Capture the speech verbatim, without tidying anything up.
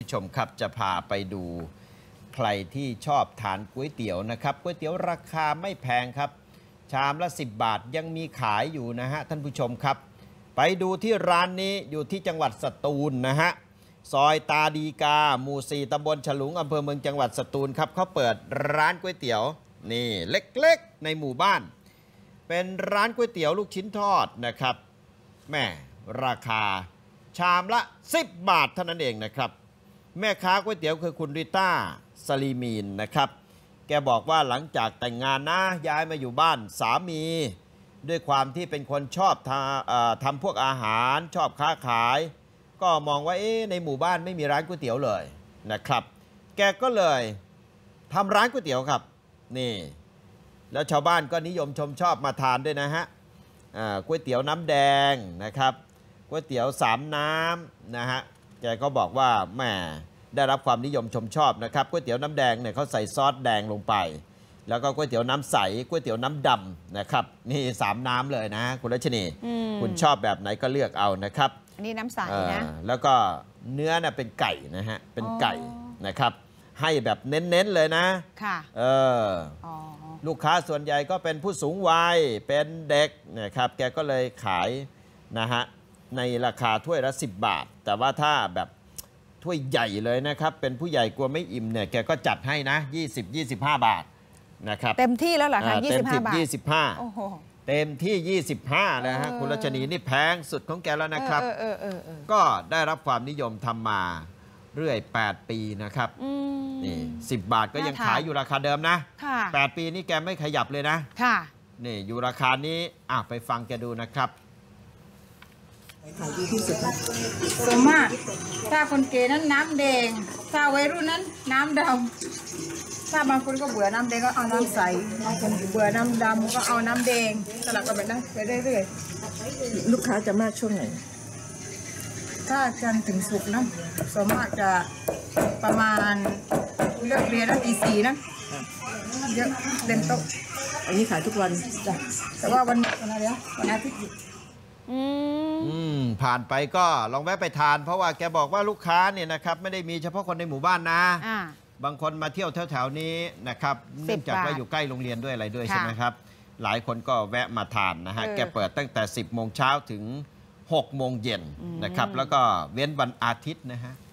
ผู้ชมครับจะพาไปดูใครที่ชอบทานก๋วยเตี๋ยวนะครับก๋วยเตี๋ยวราคาไม่แพงครับชามละสิบบาทยังมีขายอยู่นะฮะท่านผู้ชมครับไปดูที่ร้านนี้อยู่ที่จังหวัดสตูลนะฮะซอยตาดีกาหมู่สี่ตำบลฉลุงอำเภอเมืองจังหวัดสตูลครับเขาเปิดร้านก๋วยเตี๋ยวนี่เล็กๆในหมู่บ้านเป็นร้านก๋วยเตี๋ยวลูกชิ้นทอดนะครับแม่ราคาชามละสิบบาทเท่านั้นเองนะครับแม่ค้าก๋วยเตี๋ยวคือคุณริต้าสลีมีนนะครับแกบอกว่าหลังจากแต่งงานนะย้ายมาอยู่บ้านสามีด้วยความที่เป็นคนชอบทำทำพวกอาหารชอบค้าขายก็มองว่าเอ๊ะในหมู่บ้านไม่มีร้านก๋วยเตี๋ยวเลยนะครับแกก็เลยทำร้านก๋วยเตี๋ยวครับนี่แล้วชาวบ้านก็นิยมชมชอบมาทานด้วยนะฮะก๋วยเตี๋ยวน้ำแดงนะครับก๋วยเตี๋ยวสามน้ำนะฮะแกก็บอกว่าแหมได้รับความนิยมชมชอบนะครับก๋วยเตี๋ยวน้ำแดงเนี่ยเขาใส่ซอสแดงลงไปแล้วก็ก๋วยเตี๋ยวน้ำใสก๋วยเตี๋ยวน้ำดำนะครับนี่สามน้ำเลยนะคุณรัชนีคุณชอบแบบไหนก็เลือกเอานะครับอันนี้น้ำใสนะแล้วก็เนื้อน่ะเป็นไก่นะฮะเป็นไก่นะครับให้แบบเน้นๆเลยนะค่ะเออลูกค้าส่วนใหญ่ก็เป็นผู้สูงวัยเป็นเด็กนะครับแกก็เลยขายนะฮะในราคาถ้วยละสิบบาทแต่ว่าถ้าแบบถ้วยใหญ่เลยนะครับเป็นผู้ใหญ่กลัวไม่อิ่มเนี่ยแกก็จัดให้นะยี่สิบ ยี่สิบห้าบาทนะครับเต็มที่แล้วเหรอคะยี่สิบห้าบาทยี่สิบห้าเต็มที่ยี่สิบห้านะฮะคุณรัชนีนี่แพงสุดของแกแล้วนะครับก็ได้รับความนิยมทำมาเรื่อยแปดปีนะครับนี่สิบบาทก็ยังขายอยู่ราคาเดิมนะแปดปีนี่แกไม่ขยับเลยนะนี่อยู่ราคานี้อ่ะไปฟังแกดูนะครับขายดีที่สุดส่วนมากถ้าคนเก๋นั้นน้ำแดงถ้าวัยรุ่นนั้นน้ำดำถ้าบางคนก็เบื่อน้ำแดงก็เอาน้ำใสบางคนเบื่อน้ำดำก็เอาน้ำแดงสลับกันไปนั่งไปเรื่อยๆลูกค้าจะมากช่วงไหนถ้าจันทร์ถึงศุกร์นะส่วนมากจะประมาณเลิกเรียนแล้วตีสี่นะเยอะเต็มโต๊ะอันนี้ขายทุกวันจ้ะแต่ว่าวันวันอะไรนะวันอาทิตย์อืมผ่านไปก็ลองแวะไปทานเพราะว่าแกบอกว่าลูกค้าเนี่ยนะครับไม่ได้มีเฉพาะคนในหมู่บ้านนะบางคนมาเที่ยวแถวๆนี้นะครับเนื่องจากว่าอยู่ใกล้โรงเรียนด้วยอะไรด้วยใช่ไหมครับหลายคนก็แวะมาทานนะฮะแกเปิดตั้งแต่สิบโมงเช้าถึงหกโมงเย็นนะครับแล้วก็เว้นวันอาทิตย์นะฮะ